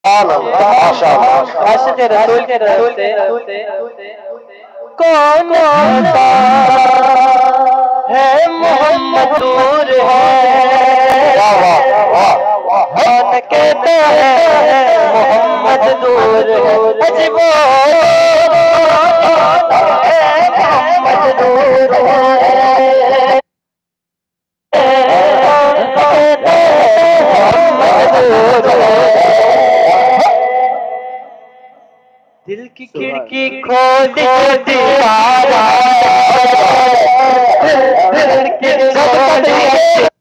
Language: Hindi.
आशिक़ रसूल के रहते कौन होता है मोहम्मद दूर है, कौन कहता है मोहम्मद दूर है, अजीब मोहम्मद दूर है, दिल की खिड़की खोल दीवारा, दिल की